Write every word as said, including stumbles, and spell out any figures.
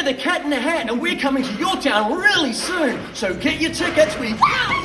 the Cat in the Hat, and we're coming to your town really soon. So get your tickets. We